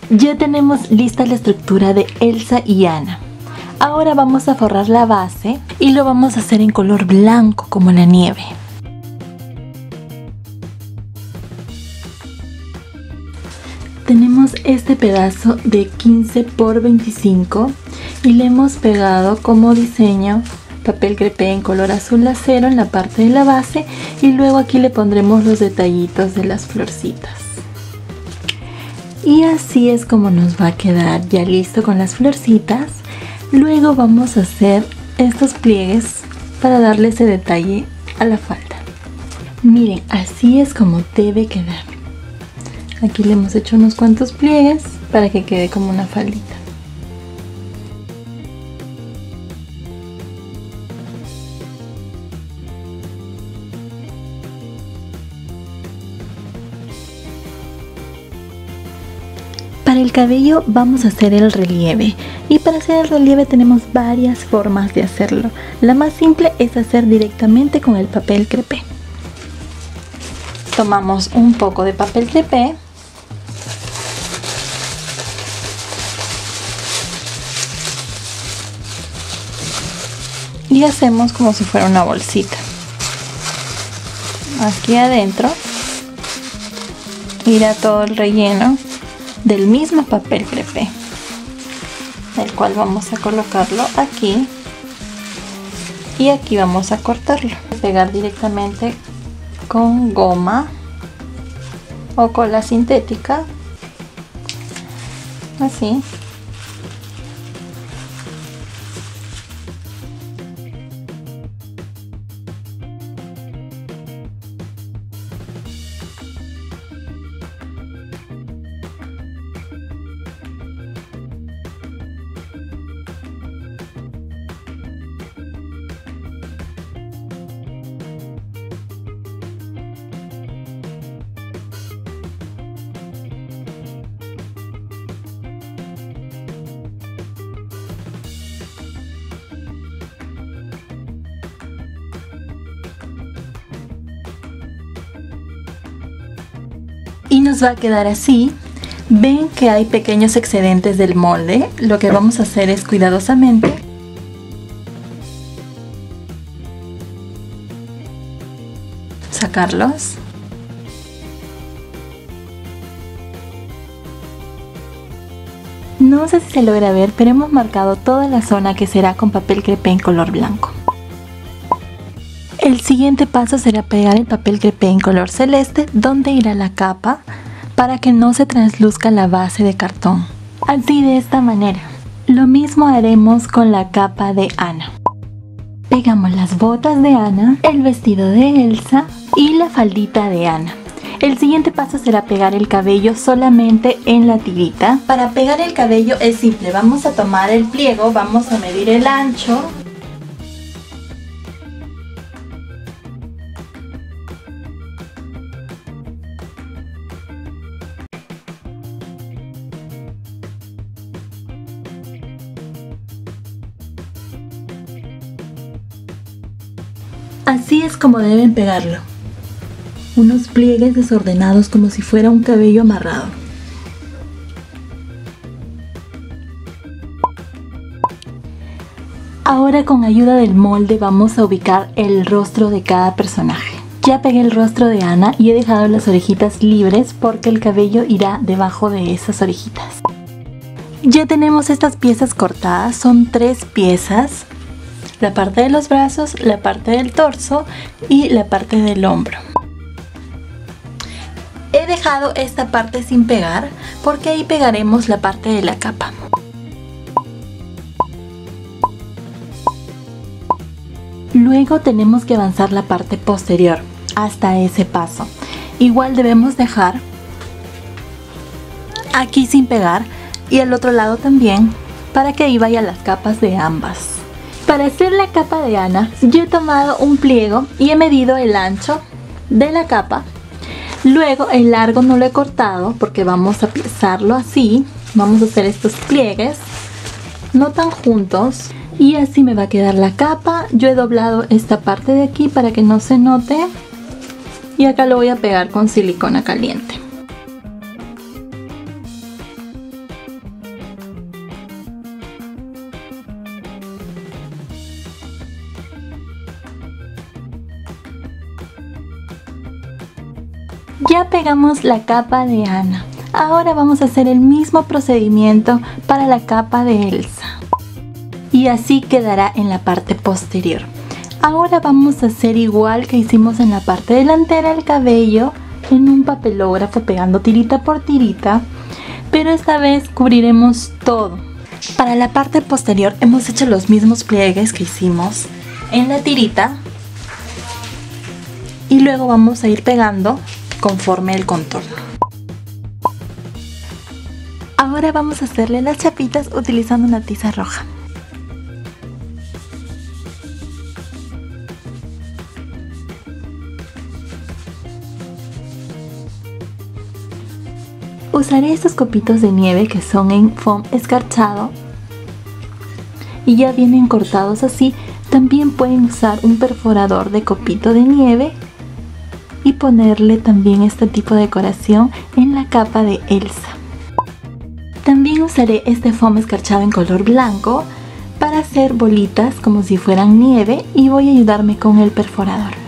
Ya tenemos lista la estructura de Elsa y Anna. Ahora vamos a forrar la base y lo vamos a hacer en color blanco como la nieve. Tenemos este pedazo de 15 por 25 y le hemos pegado como diseño papel crepé en color azul acero en la parte de la base y luego aquí le pondremos los detallitos de las florcitas. Y así es como nos va a quedar ya listo con las florcitas. Luego vamos a hacer estos pliegues para darle ese detalle a la falda. Miren, así es como debe quedar. Aquí le hemos hecho unos cuantos pliegues para que quede como una faldita. Para el cabello vamos a hacer el relieve y para hacer el relieve tenemos varias formas de hacerlo. La más simple es hacer directamente con el papel crepé. Tomamos un poco de papel crepé y hacemos como si fuera una bolsita. Aquí adentro irá todo el relleno del mismo papel crepé, el cual vamos a colocarlo aquí y aquí vamos a cortarlo. Pegar directamente con goma o cola sintética, así. Y nos va a quedar así. Ven que hay pequeños excedentes del molde. Lo que vamos a hacer es cuidadosamente sacarlos. No sé si se logra ver, pero hemos marcado toda la zona que será con papel crepé en color blanco. El siguiente paso será pegar el papel crepé en color celeste donde irá la capa para que no se transluzca la base de cartón. Así, de esta manera. Lo mismo haremos con la capa de Anna. Pegamos las botas de Anna, el vestido de Elsa y la faldita de Anna. El siguiente paso será pegar el cabello solamente en la tirita. Para pegar el cabello es simple, vamos a tomar el pliego, vamos a medir el ancho. Así es como deben pegarlo. Unos pliegues desordenados como si fuera un cabello amarrado. Ahora con ayuda del molde vamos a ubicar el rostro de cada personaje. Ya pegué el rostro de Anna y he dejado las orejitas libres porque el cabello irá debajo de esas orejitas. Ya tenemos estas piezas cortadas, son 3 piezas. La parte de los brazos, la parte del torso y la parte del hombro. He dejado esta parte sin pegar porque ahí pegaremos la parte de la capa. Luego tenemos que avanzar la parte posterior hasta ese paso. Igual debemos dejar aquí sin pegar y al otro lado también para que ahí vayan las capas de ambas. Para hacer la capa de Anna, yo he tomado un pliego y he medido el ancho de la capa. Luego el largo no lo he cortado porque vamos a piezarlo así. Vamos a hacer estos pliegues, no tan juntos. Y así me va a quedar la capa. Yo he doblado esta parte de aquí para que no se note. Y acá lo voy a pegar con silicona caliente. Ya pegamos la capa de Anna. Ahora vamos a hacer el mismo procedimiento para la capa de Elsa. Y así quedará en la parte posterior. Ahora vamos a hacer igual que hicimos en la parte delantera el cabello en un papelógrafo pegando tirita por tirita, pero esta vez cubriremos todo. Para la parte posterior hemos hecho los mismos pliegues que hicimos en la tirita y luego vamos a ir pegando conforme el contorno. Ahora vamos a hacerle las chapitas utilizando una tiza roja. Usaré estos copitos de nieve que son en foam escarchado y ya vienen cortados así. También pueden usar un perforador de copito de nieve y ponerle también este tipo de decoración en la capa de Elsa. También usaré este foam escarchado en color blanco para hacer bolitas como si fueran nieve y voy a ayudarme con el perforador.